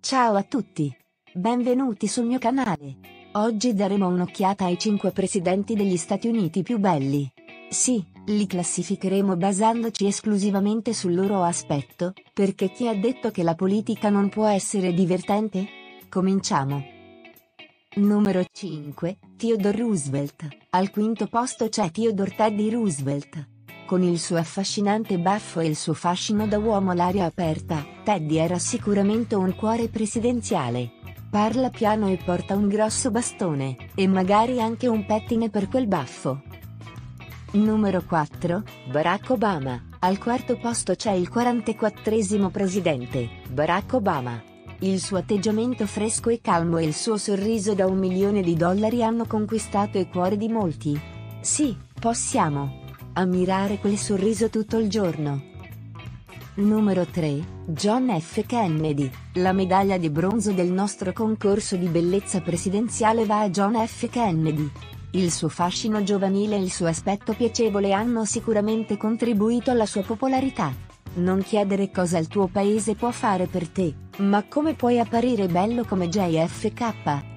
Ciao a tutti! Benvenuti sul mio canale. Oggi daremo un'occhiata ai 5 presidenti degli Stati Uniti più belli. Sì, li classificheremo basandoci esclusivamente sul loro aspetto, perché chi ha detto che la politica non può essere divertente? Cominciamo! Numero 5, Theodore Roosevelt. Al quinto posto c'è Theodore Teddy Roosevelt. Con il suo affascinante baffo e il suo fascino da uomo all'aria aperta, Teddy era sicuramente un cuore presidenziale. Parla piano e porta un grosso bastone, e magari anche un pettine per quel baffo. Numero 4, Barack Obama. Al quarto posto c'è il 44esimo presidente, Barack Obama. Il suo atteggiamento fresco e calmo e il suo sorriso da $1 milione hanno conquistato i cuori di molti. Sì, possiamo ammirare quel sorriso tutto il giorno. Numero 3, John F. Kennedy. La medaglia di bronzo del nostro concorso di bellezza presidenziale va a John F. Kennedy. Il suo fascino giovanile e il suo aspetto piacevole hanno sicuramente contribuito alla sua popolarità. Non chiedere cosa il tuo paese può fare per te, ma come puoi apparire bello come JFK.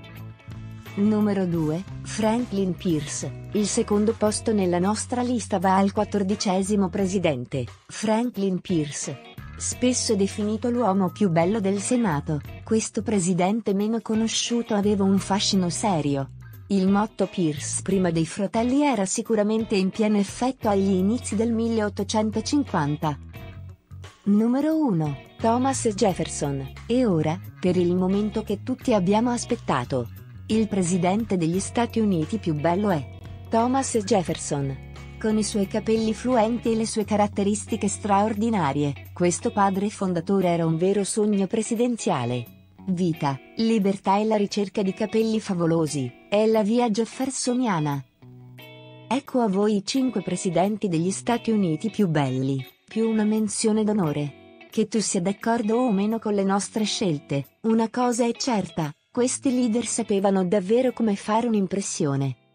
Numero 2, Franklin Pierce. Il secondo posto nella nostra lista va al 14esimo presidente, Franklin Pierce. Spesso definito l'uomo più bello del Senato, questo presidente meno conosciuto aveva un fascino serio. Il motto Pierce prima dei fratelli era sicuramente in pieno effetto agli inizi del 1850. Numero 1, Thomas Jefferson. E ora, per il momento che tutti abbiamo aspettato. Il presidente degli Stati Uniti più bello è Thomas Jefferson. Con i suoi capelli fluenti e le sue caratteristiche straordinarie, questo padre fondatore era un vero sogno presidenziale. Vita, libertà e la ricerca di capelli favolosi, è la via jeffersoniana. Ecco a voi i 5 presidenti degli Stati Uniti più belli, più una menzione d'onore. Che tu sia d'accordo o meno con le nostre scelte, una cosa è certa. Questi leader sapevano davvero come fare un'impressione.